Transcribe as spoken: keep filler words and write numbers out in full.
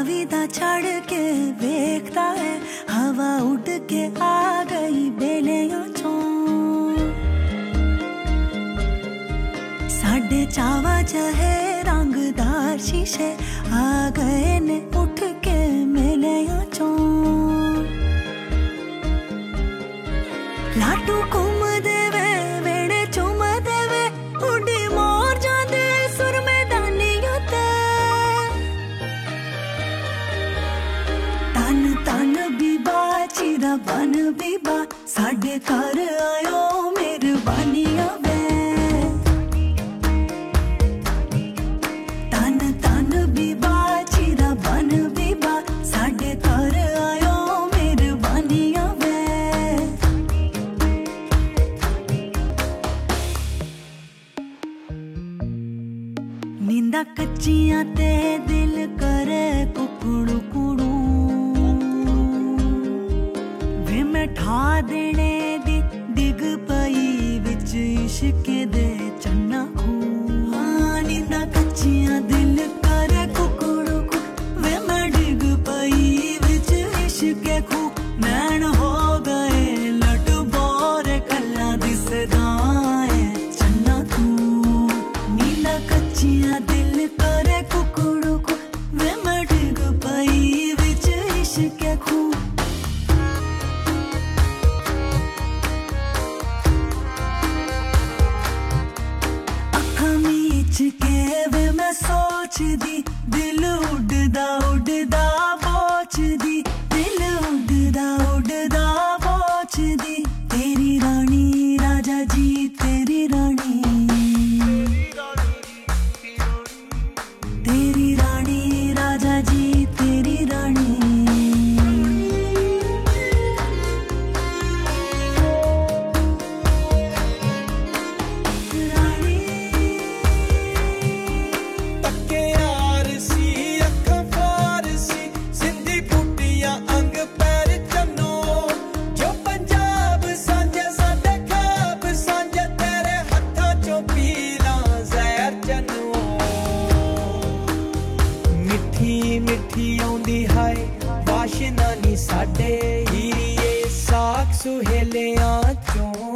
तावीदा चढ़ के देखता है, हवा उड़ के आ गई बेलियां चों। साढ़े चावा चहे रंगदार शीशे आ गए ने उठ के मेलियां चों। लाटू घूम देवे वेड़े चुम देवे, उड़ी मोर जांदे सुर मैदानियों ते। तन तन बीबा चीरा बन बीबा, साढ़े घर आयो मेहरबानियां वे। तन तन बीबा चीरा बन बीबा, साढ़े घर आयो मेहरबानियां वे। नींदा कच्चियां ते दिल करे कुकड़ू कुड़ू, वे मैं ठा देने दी डिग पई विच इश्क दे चन्ना खू। हाँ नींदा कच्चियां दिल करे कुकड़ू कुड़ू, वे मैं डिग पई विच इश्क खू। नैन हो गए लट बोरे कल्ला दिसदाए चन्ना खू। नींदा कच्चियां दिल करे कुकड़ू कुड़ू, वे मैं डिग पई विच इश्क खू। के वे मैं सोचदी, दिल उड़दा उड़दा बोचदी, दिल उड़दा उड़दा बोचदी। तेरी रानी राजा जी तेरी रानी, तेरी रानी राजा जी तेरी रानी। मिठी आउंदी हाय वाशना नी साडे हीरिए साख सुहेलियां चों।